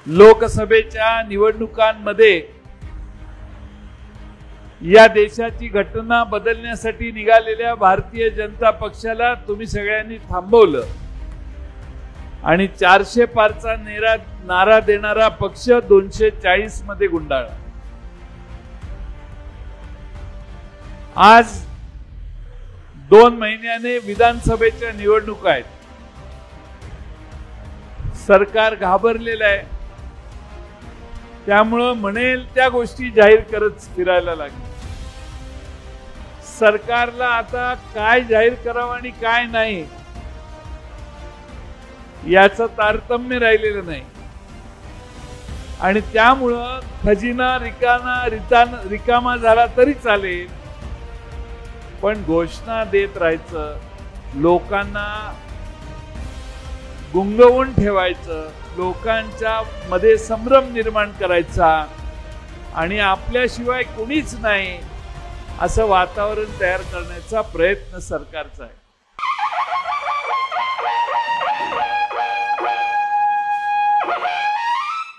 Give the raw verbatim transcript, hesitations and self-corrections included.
लोकसभेच्या निवडणुकांमध्ये या देशाची घटना बदलण्यासाठी निघालेल्या भारतीय जनता पक्षाला तुम्ही सगळ्यांनी थांबवलं आणि चारशे पारचा नेरा नारा देणारा पक्ष दोनशे चाळीस मध्ये गुंडाळला। आज दोन महिन्याने विधानसभेच्या निवडणुका आहेत। सरकार घाबरलेलं आहे, त्यामुळे म्हणेल त्या गोष्टी जाहीर करत फिरायला लागले। सरकारला आता काय जाहीर करावं आणि काय नाही याचं तारतम्य राहिलेलं नाही आणि त्यामुळं खजिना रिकाना रितान रिकामा झाला तरी चालेल, पण घोषणा देत राहायचं, लोकांना गुंगवून ठेवायचं, लोकांच्या मध्ये संभ्रम निर्माण करायचा आणि आपल्याशिवाय कोणीच नाही असं वातावरण तयार करण्याचा प्रयत्न सरकारचा आहे।